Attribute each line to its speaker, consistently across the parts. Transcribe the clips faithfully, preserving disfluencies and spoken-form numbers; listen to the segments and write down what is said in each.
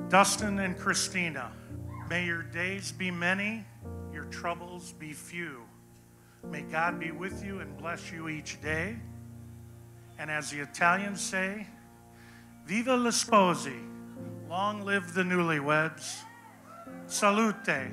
Speaker 1: Dustin and Kristina, may your days be many, your troubles be few. May God be with you and bless you each day. And as the Italians say, viva gli sposi, long live the newlyweds. Salute.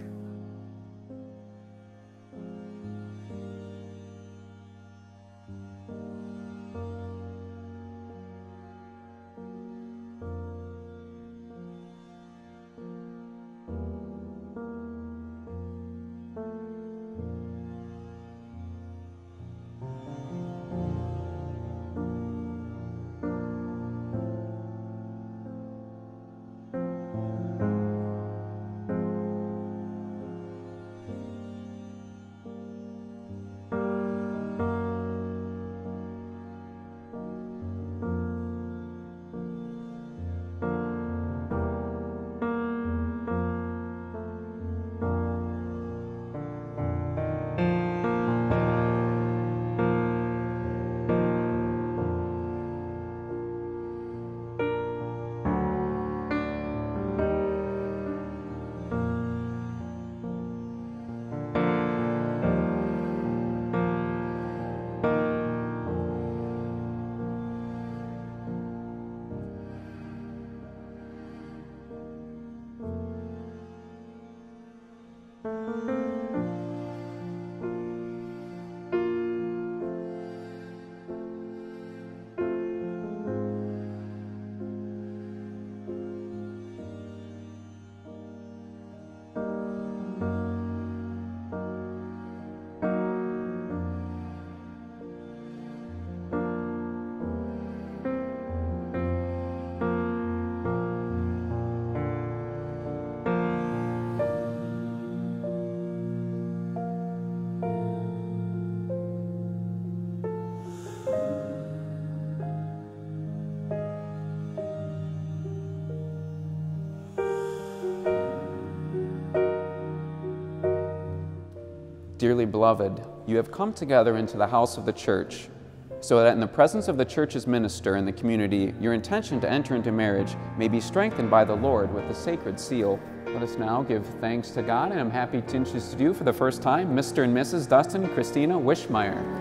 Speaker 2: Dearly beloved, you have come together into the house of the church, so that in the presence of the church's minister and the community, your intention to enter into marriage may be strengthened by the Lord with the sacred seal. Let us now give thanks to God, and I'm happy to introduce to you for the first time, Mister and Missus Dustin and Kristina Wishmeyer.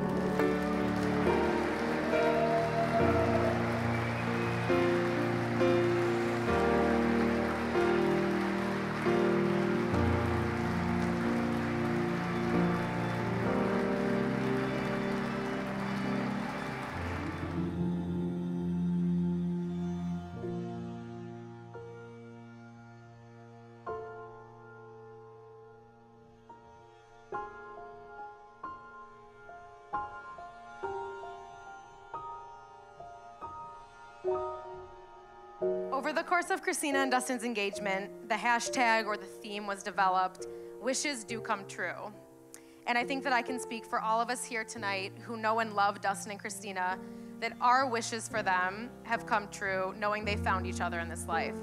Speaker 3: Over the course of Kristina and Dustin's engagement, the hashtag or the theme was developed, wishes do come true. And I think that I can speak for all of us here tonight who know and love Dustin and Kristina, that our wishes for them have come true, knowing they found each other in this life.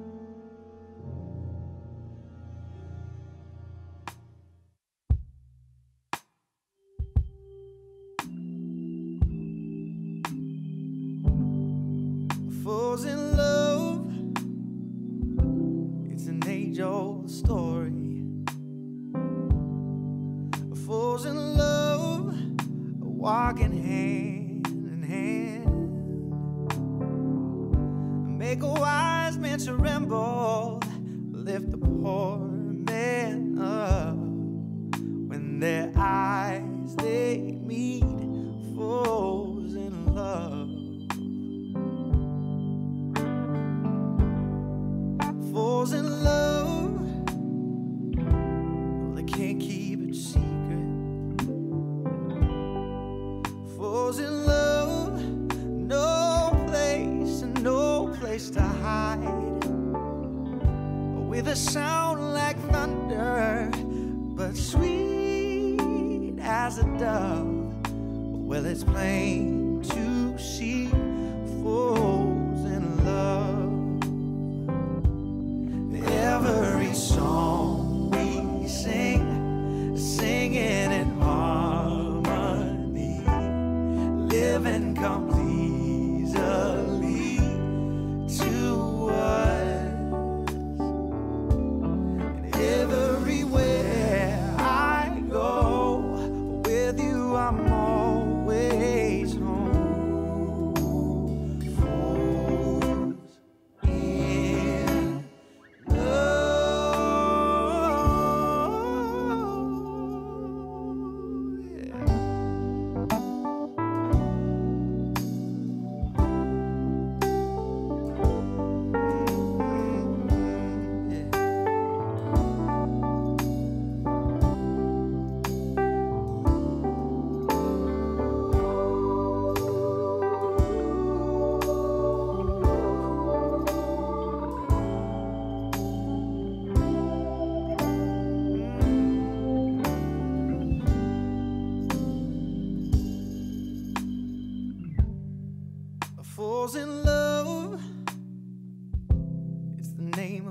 Speaker 4: Falls in love, it's an age-old story. Falls in love, walking hand in hand. Make a wise man tremble, lift the poor man up. When their eyes they meet, falls in love. Falls in love, well, they can't keep it secret. Falls in love, no place and no place to hide. With a sound like thunder, but sweet as a dove. Well, it's plain to see, falls in love. Every song we sing, singing in harmony, living comes easily to what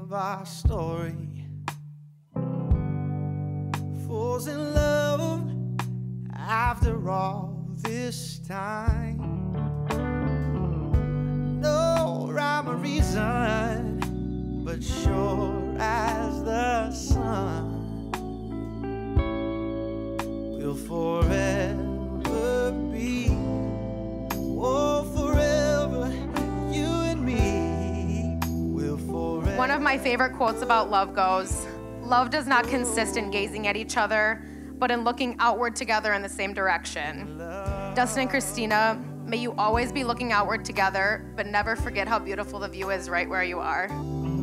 Speaker 4: of our story. Falls in love after all this time. No rhyme or reason, but sure as the sun, we'll forever be. Oh, forever, you and me will forever.
Speaker 3: One of my favorite quotes about love goes, "Love does not consist in gazing at each other, but in looking outward together in the same direction." Dustin and Kristina, may you always be looking outward together, but never forget how beautiful the view is right where you are.